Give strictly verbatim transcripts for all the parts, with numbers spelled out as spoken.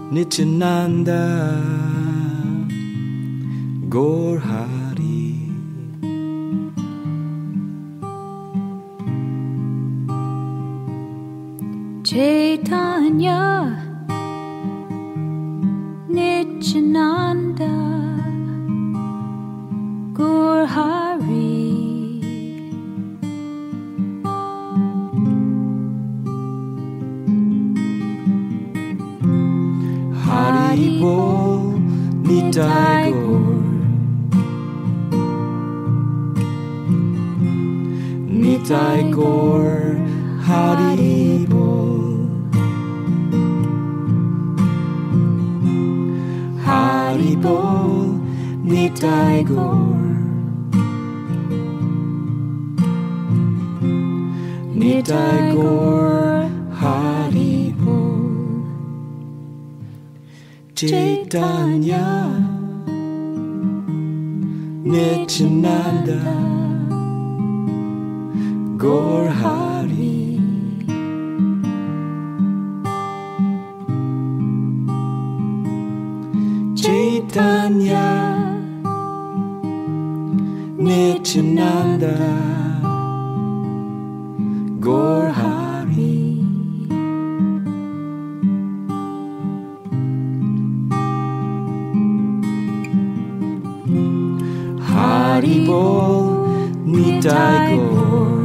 Nityananda Gaur Hari. Chaitanya Nityananda Gaur Hari. Hari Bol Nitai Gaur, Nitai Gaur Hari Bol, Hari Bol Nitai Gaur, Nitai Gaur Hari Bol. Chaitanya Nityananda Gaur Hari. Chaitanya Nityananda Gaur Hari. Hari Bol Nitai Gaur,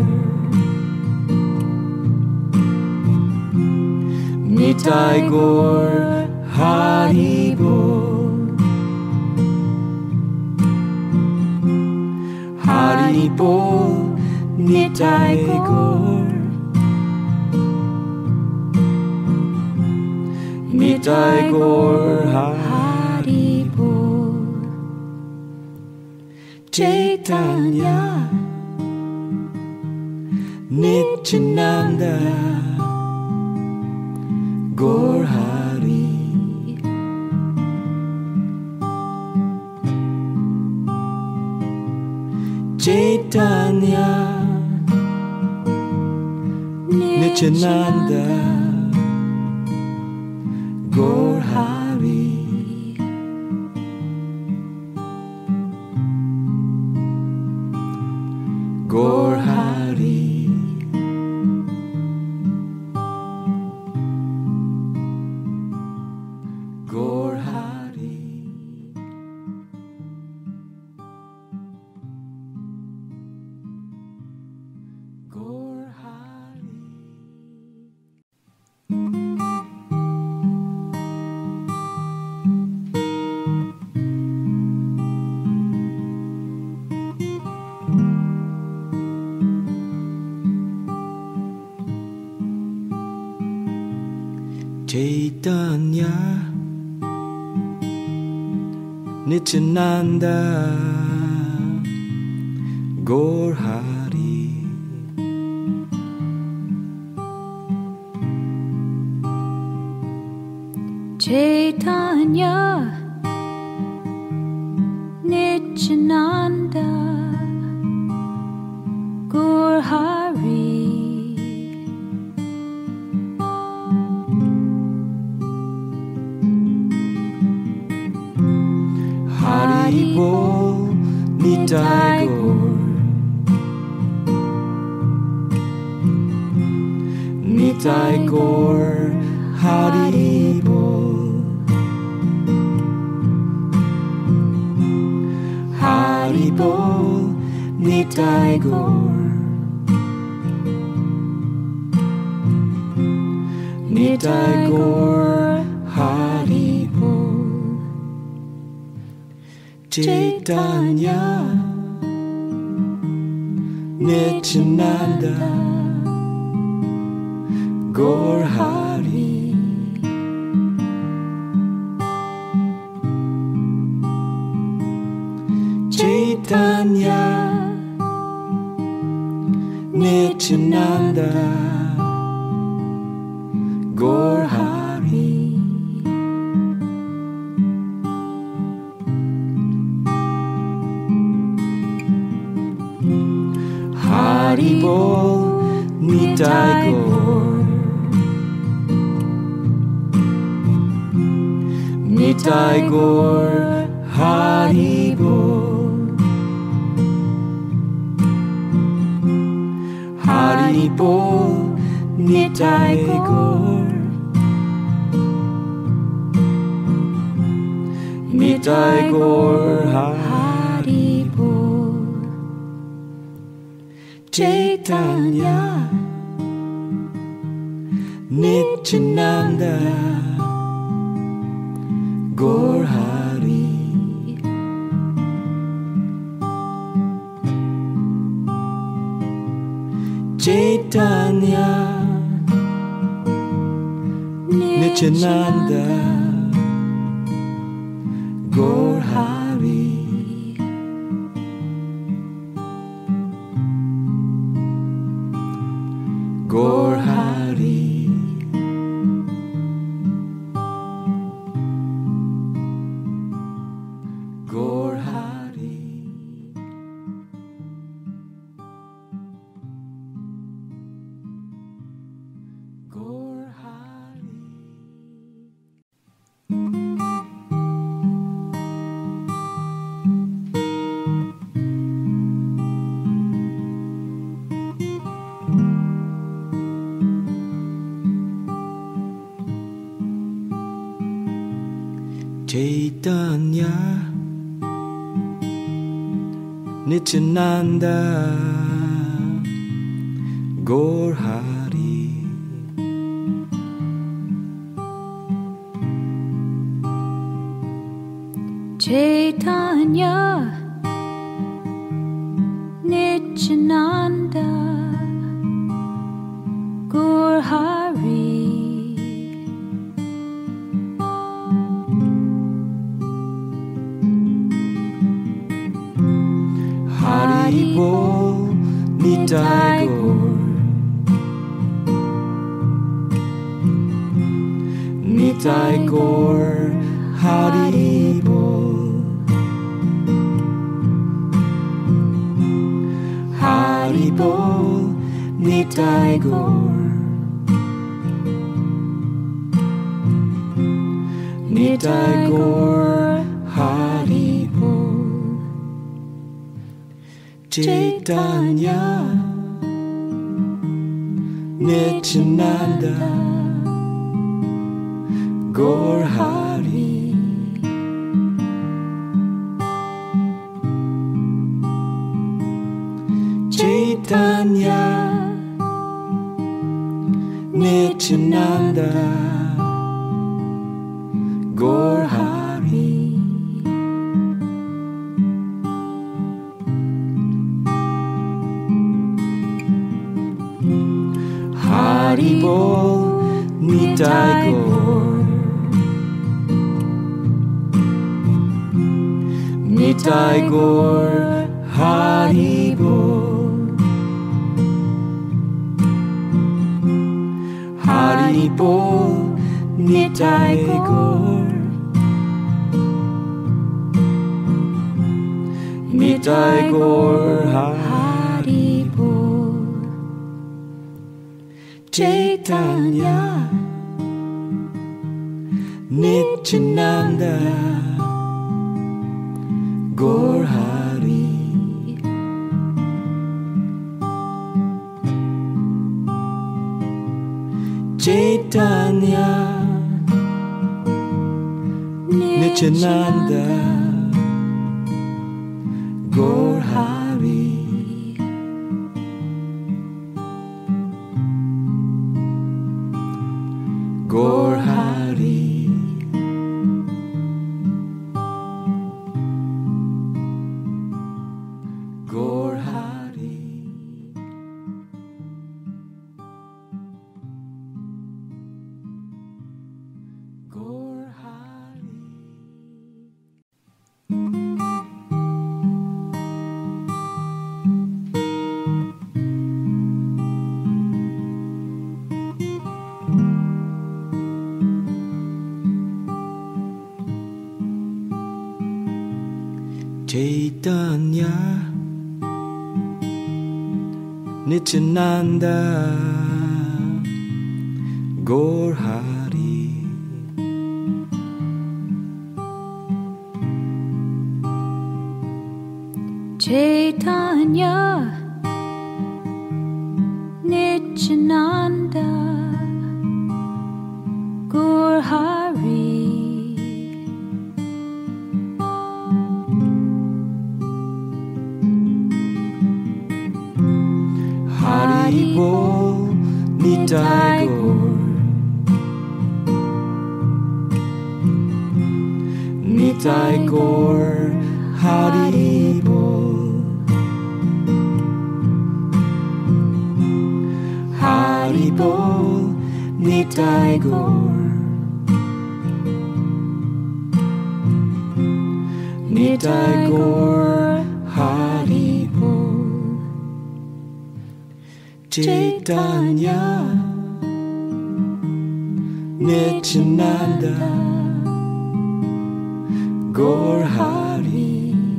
Nitai Gaur Hari Bol, Hari Bol Nitai Gaur, Nitai Gaur Hari Bol. Chaitanya Nityananda Gaur Hari. Chaitanya Nityananda Gaur Hari. Gaur Hari. Gaur Hari. Gaur Hari. Chaitanya Nityananda Gaur Hari. Chaitanya Nityananda Gaur Hari. Hari Bol Nitai Gaur, Nitai Gaur Hari Bol, Hari Bol Nitai Gaur, Nitai Gaur Hari Bol. Chaitanya Nityananda Gaur Hari. Chaitanya Nityananda Gaur Hari. Hari Bol Nitai Gaur, Nitai Gaur Hari Bol, Hari Bol, Nitai Gaur, Nitai Gaur Hari Bol. Chaitanya Nityananda Gaur Hari, Chaitanya Nityananda Gaur Hari, Gaur Hari, Gaur Hari, Gaur Hari. Chaitanya Nityananda Gaur Hari, Chaitanya Nityananda Gaur Hari, Hari Bol, Nitai Gaur, Nitai Gaur Hari Bol, Hari Bol, Nitai Gaur, Nitai Gaur Hari Bol. Chaitanya Nityananda Gaur Hari, Chaitanya Nityananda Gaur Hari, Hari Bol, Nitai Gaur, Nitai Gaur Hari Bol, Hari Bol, Nitai Gaur, Nitai Gaur Hari Bol. Chaitanya Nityananda Gaur Hari, Chaitanya Nityananda Gaur Hari, Gaur Hari, Gaur Hari, Gaur Hari. Chaitanya Nityananda Gaur Hari, Chaitanya Nityananda Gaur Hari Hari Bol Nitai Gaur Nitai Gaur Hari Bol Hari Bol Nitai Gaur Nitai Gaur Hari Bol Chaitanya Nityananda Gaur Hari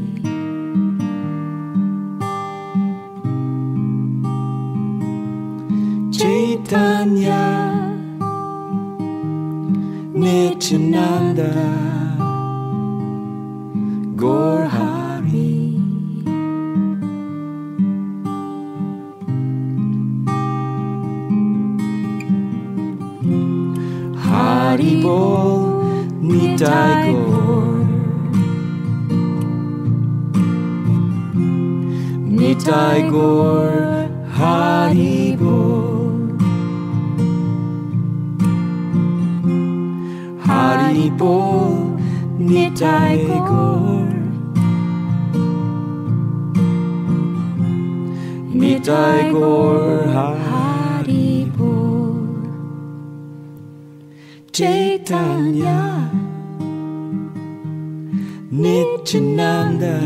Chaitanya Nityananda Gaur Hari Hari Bol Nitai Gaur Nitai Gaur Hari Bol Hari Bol Nitai Gaur Nitai Gaur Hari Bol Chaitanya Nityananda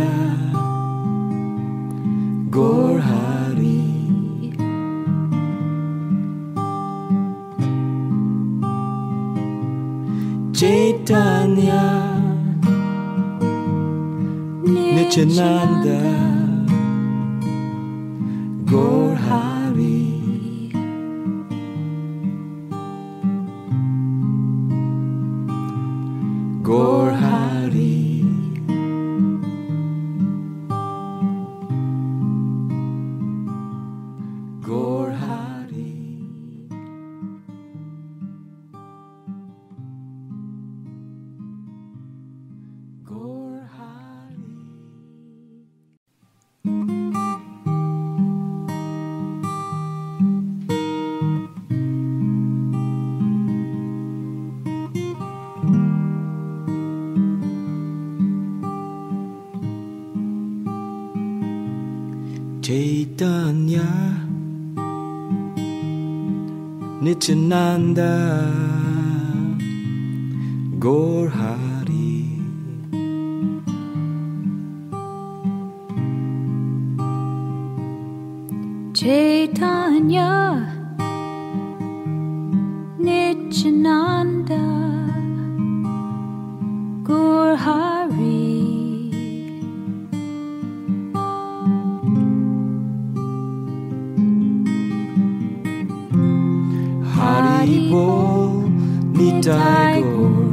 Gaur Hari Chaitanya Nityananda Gaur Hari Gaur Hari Gaur Hari Gaur Hari Chaitanya Nityananda Gaur Hari Chaitanya Nityananda Gaur Hari Hari Bol Nitai Gaur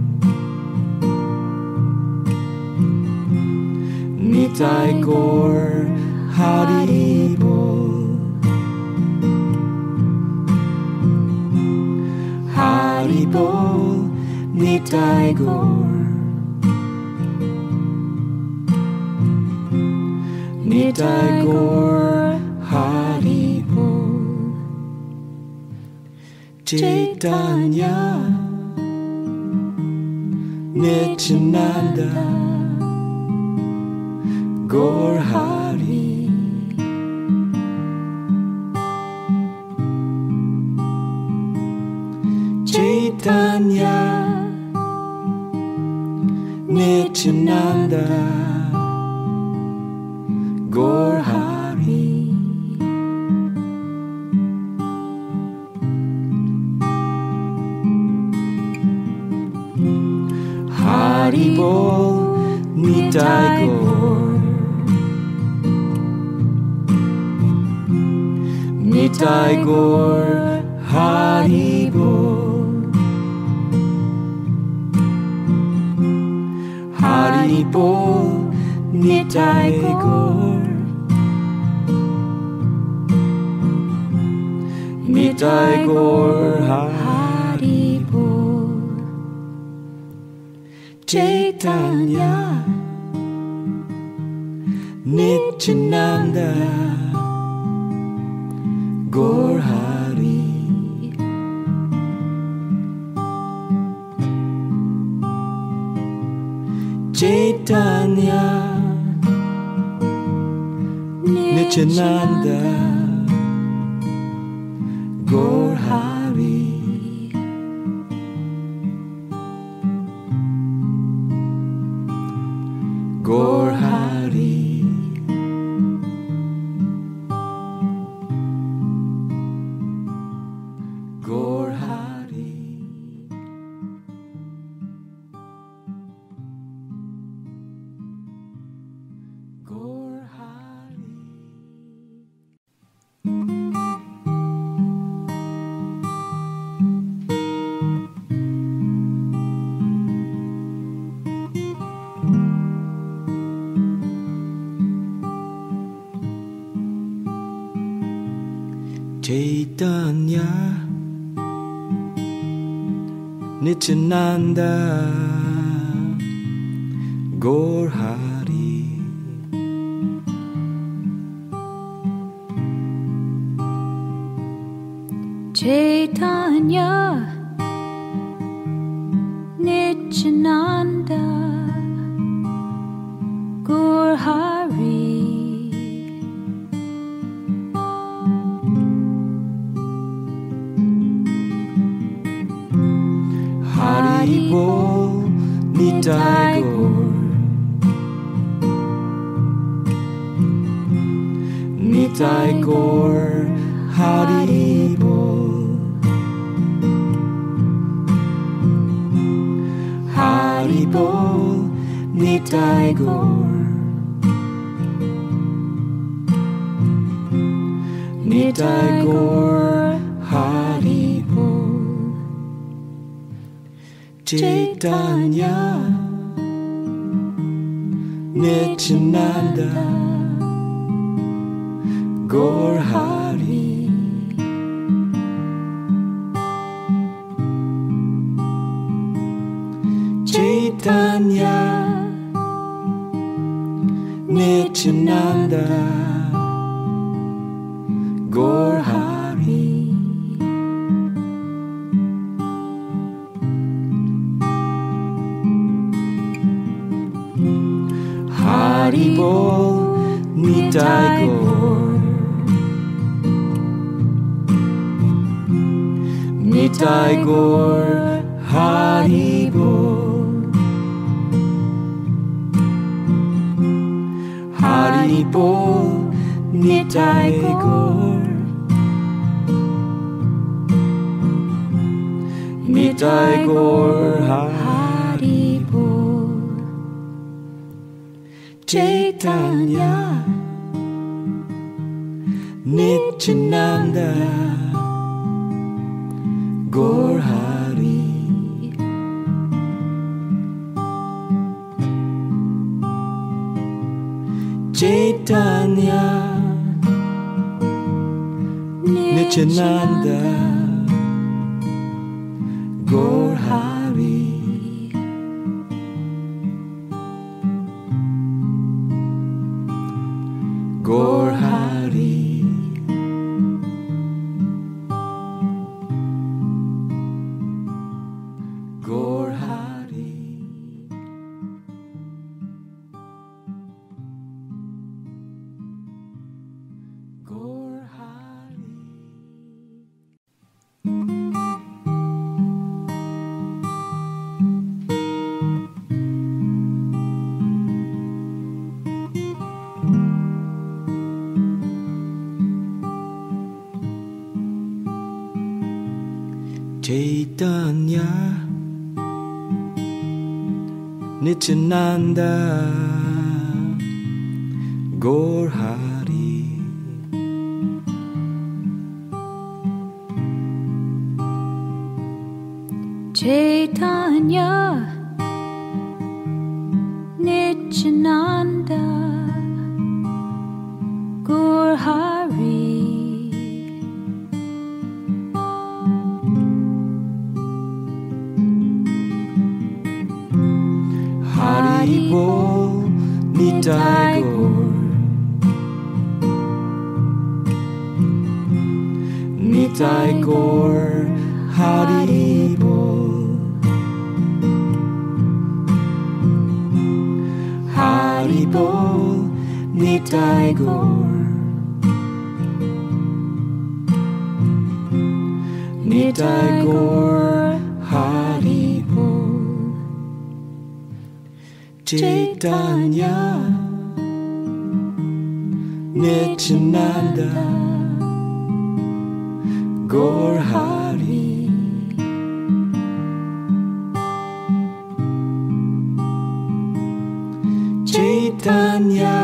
Nitai Gaur Hari Bol Hari Bol Nitai Gaur Nitai Gaur Hari Bol Chaitanya Nityananda Gaur Hari Chaitanya Nityananda Gaur Hari Hari Bol Nitai Gaur Nitai Gaur Hari Bol Hari Bol Nitai Gaur, Nitai Gaur Haribol, Chaitanya Nityananda Gaur Hari, Chaitanya Nityananda Gaur Hari, Gaur Hari, Gaur Hari, Gaur Hari. Chaitanya Nityananda Gaur Hari, Chaitanya Nityananda Gaur Hari, Haribol Nitai Gaur, Nitai Gaur Haribol, Haribol Nitai Gaur, Nitai Gaur Haribol, Chaitanya Nityananda Gaur Hari, Chaitanya Nityananda Gaur Hari, Haribol Nitai Gaur, Nitai Gaur Haribol, Haribol Nitai Gaur, Nitai Gaur Haribol, Chaitanya Nityananda Gaur Hari, Chaitanya Nityananda Gaur Hari, Gaur Hari, Gaur Hari, Gaur Hari. Chaitanya Nityananda Gaur Hari, Chaitanya Nityananda Haribol Nitai Gaur, Nitai Gaur Haribol, Haribol Nitai Gaur, Nitai Gaur Haribol. Chaitanya Nityananda Gaur Hari, Chaitanya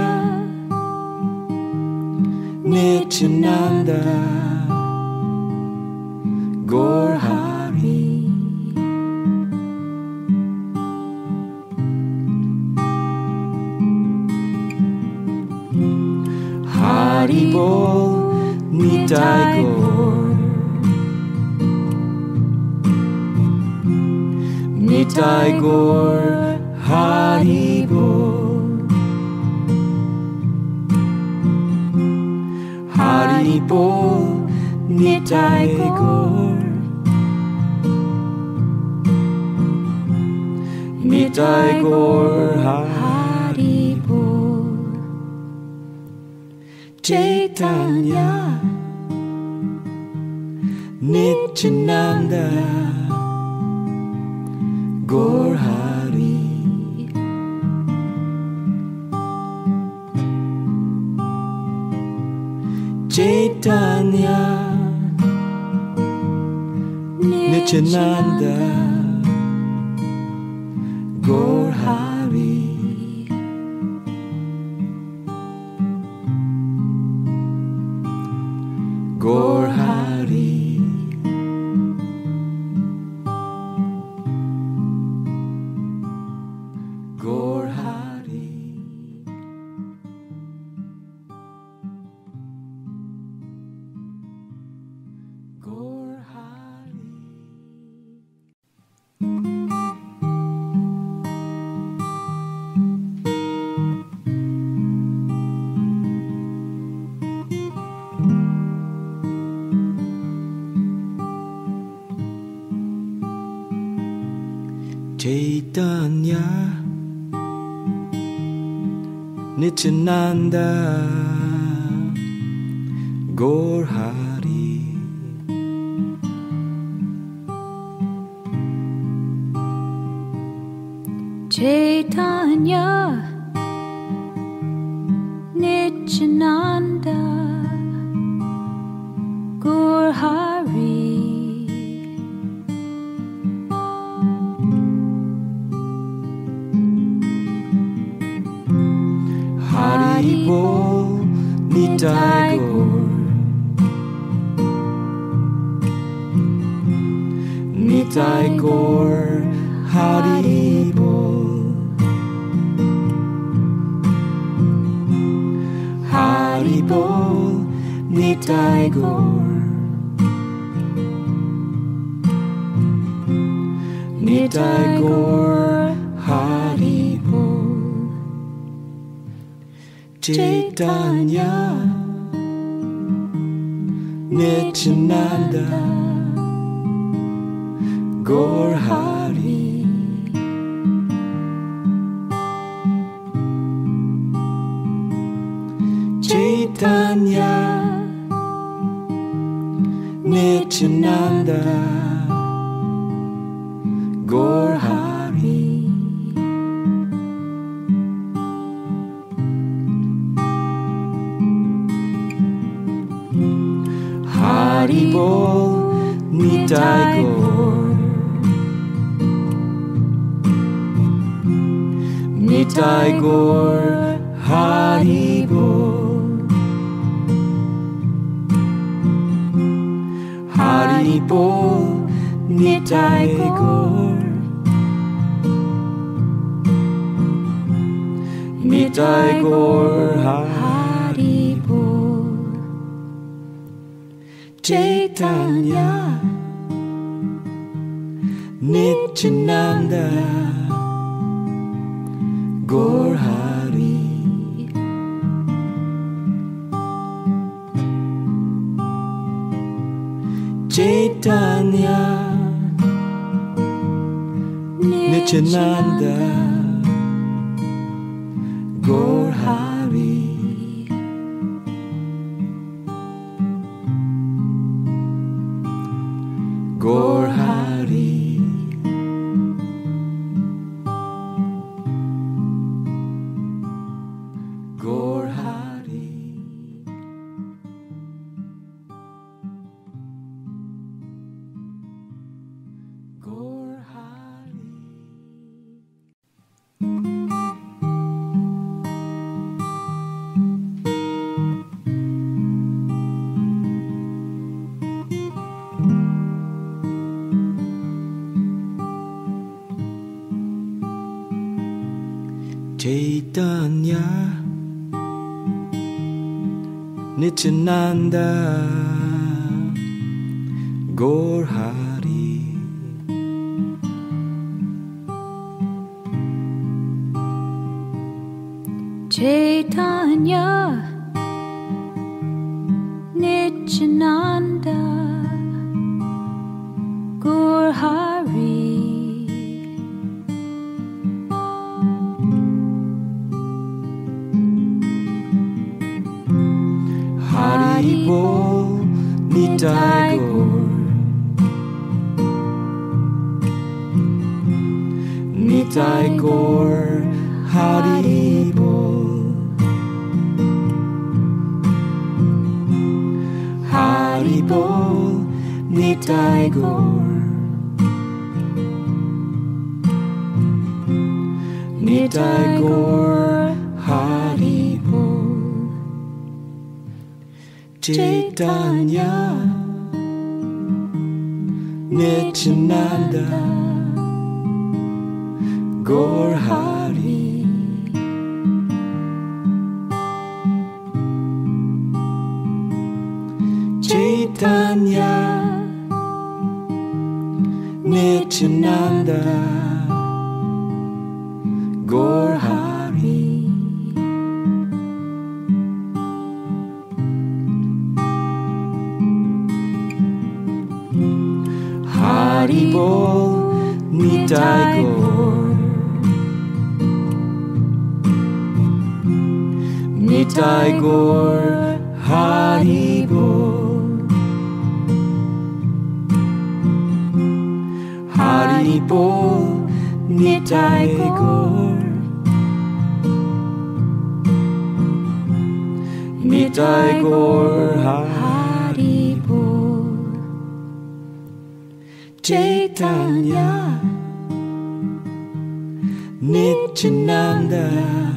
Nityananda Gaur Hari, Haribol Nitai Gaur, Nitai Gaur Haribol, Haribol Nitai Gaur, Nitai Gaur Haribol. Chaitanya Nityananda Gaur Hari, Chaitanya Nityananda Gaur Hari, Gaur Hari, Gaur Hari, Gaur Hari. Chaitanya Nityananda Gaur Hari, Chaitanya Nityananda Gaur Hari, Haribol Nitai Gaur, Nitai Gaur Haribol, Haribol Nitai Gaur, Nitai Gaur Haribol. Chaitanya Nityananda Gaur Hari, Chaitanya Nityananda Gaur Hari, Haribol Nitai Gaur, Nitai Gaur Haribol, Haribol Nitai Gaur, Nitai Gaur Haribol. Chaitanya Nityananda Chaitanya Nityananda Gaur Hari Gaur Hari Gaur Hari Gaur Hari Chaitanya Nityananda Gaur Hari Chaitanya Nityananda Gaur Hari Hari Bol Nitai Gaur Nitai Gaur Hari Bol Hari Bol Nitai Gaur Nitai Gaur Hari Bol Chaitanya Nityananda Gaur Hari Chaitanya Nityananda Gaur Hari Hari Bol Nitai Gaur Nitai Gaur Hari Bol Hari Bol Nitai Gaur Nitai Gaur Hari Bol Chaitanya Nityananda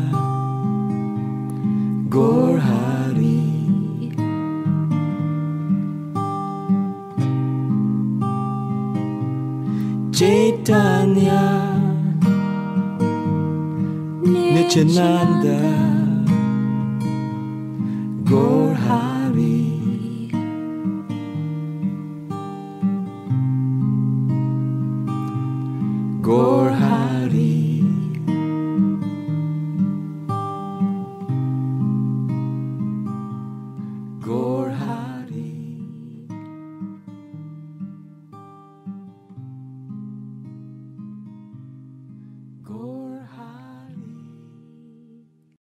Gaur Hari Chaitanya Nityananda Gaur